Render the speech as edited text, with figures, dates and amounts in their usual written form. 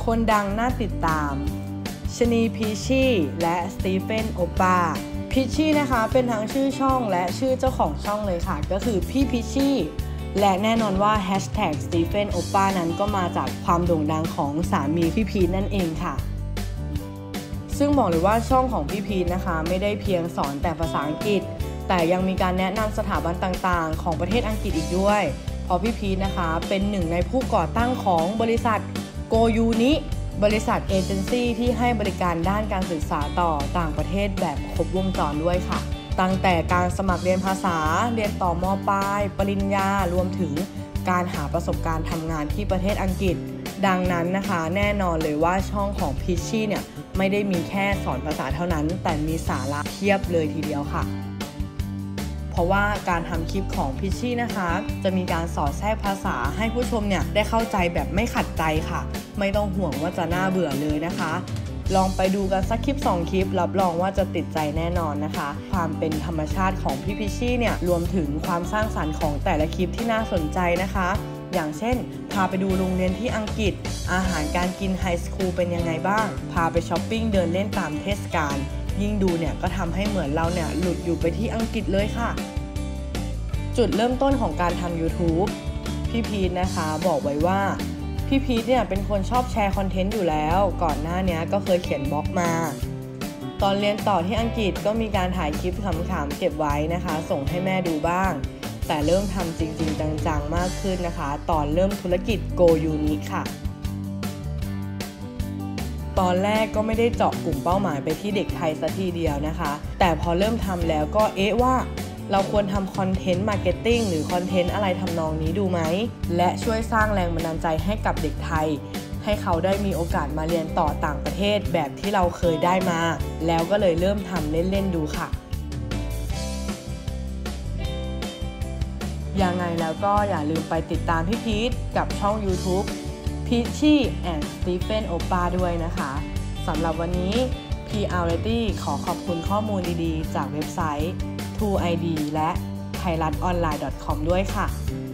คนดังน่าติดตามชนีพีชี่และสตีเฟนโอปาพีชี่นะคะเป็นทั้งชื่อช่องและชื่อเจ้าของช่องเลยค่ะก็คือพี่พีชี่และแน่นอนว่าแฮชแท็กสตีเฟนโอปานั้นก็มาจากความโด่งดังของสามีพี่พีทนั่นเองค่ะซึ่งบอกเลยว่าช่องของพี่พีทนะคะไม่ได้เพียงสอนแต่ภาษาอังกฤษแต่ยังมีการแนะนำสถาบันต่างๆของประเทศอังกฤษอีกด้วยเพราะพี่พีทนะคะเป็นหนึ่งในผู้ก่อตั้งของบริษัทโกยูนิบริษัทเอเจนซี่ที่ให้บริการด้านการศึกษาต่อต่างประเทศแบบครบวงจรด้วยค่ะตั้งแต่การสมัครเรียนภาษาเรียนต่อม.ปลายปริญญารวมถึงการหาประสบการณ์ทำงานที่ประเทศอังกฤษดังนั้นนะคะแน่นอนเลยว่าช่องของพีชชี่เนี่ยไม่ได้มีแค่สอนภาษาเท่านั้นแต่มีสาระเพียบเลยทีเดียวค่ะเพราะว่าการทำคลิปของพีชชี่นะคะจะมีการสอดแทรกภาษาให้ผู้ชมเนี่ยได้เข้าใจแบบไม่ขัดใจค่ะไม่ต้องห่วงว่าจะน่าเบื่อเลยนะคะลองไปดูกันสักคลิป2คลิปรับรองว่าจะติดใจแน่นอนนะคะความเป็นธรรมชาติของพี่พีชชี่เนี่ยรวมถึงความสร้างสรรค์ของแต่ละคลิปที่น่าสนใจนะคะอย่างเช่นพาไปดูโรงเรียนที่อังกฤษอาหารการกินไฮสคูลเป็นยังไงบ้างพาไปช้อปปิ้งเดินเล่นตามเทศกาลยิ่งดูเนี่ยก็ทำให้เหมือนเราเนี่ยหลุดอยู่ไปที่อังกฤษเลยค่ะจุดเริ่มต้นของการทำ YouTube พี่พีทนะคะบอกไว้ว่าพี่พีทเนี่ยเป็นคนชอบแชร์คอนเทนต์อยู่แล้วก่อนหน้านี้ก็เคยเขียนบล็อกมาตอนเรียนต่อที่อังกฤษก็มีการถ่ายคลิปขำๆเก็บไว้นะคะส่งให้แม่ดูบ้างแต่เริ่มทำจริงๆจังๆมากขึ้นนะคะตอนเริ่มธุรกิจโกยูนิค่ะตอนแรกก็ไม่ได้เจาะกลุ่มเป้าหมายไปที่เด็กไทยซะทีเดียวนะคะแต่พอเริ่มทำแล้วก็ว่าเราควรทำคอนเทนต์มาร์เก็ตติ้งหรือคอนเทนต์อะไรทำนองนี้ดูไหมและช่วยสร้างแรงบันดาลใจให้กับเด็กไทยให้เขาได้มีโอกาสมาเรียนต่อต่างประเทศแบบที่เราเคยได้มาแล้วก็เลยเริ่มทำเล่นๆดูค่ะยังไงแล้วก็อย่าลืมไปติดตามพี่พีทกับช่อง YouTube Peachy and Stephen Opa ด้วยนะคะสำหรับวันนี้ PRity ขอขอบคุณข้อมูลดีๆจากเว็บไซต์ 2ID และ thailandonline.com ด้วยค่ะ